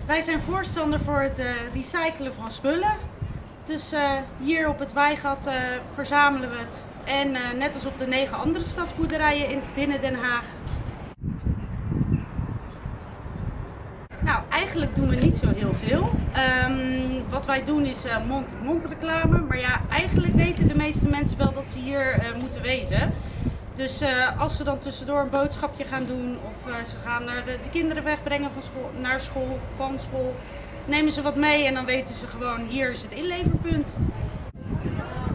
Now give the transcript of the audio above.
Wij zijn voorstander voor het recyclen van spullen. Dus hier op het Weigat verzamelen we het. En net als op de 9 andere stadsboerderijen binnen Den Haag. Nou, eigenlijk doen we niet zo heel veel. Wat wij doen is mond-tot-mond reclame. Maar ja, eigenlijk weten de meeste mensen wel dat ze hier moeten wezen. Dus als ze dan tussendoor een boodschapje gaan doen of ze gaan de kinderen wegbrengen van school, naar school, van school, nemen ze wat mee en dan weten ze gewoon, hier is het inleverpunt.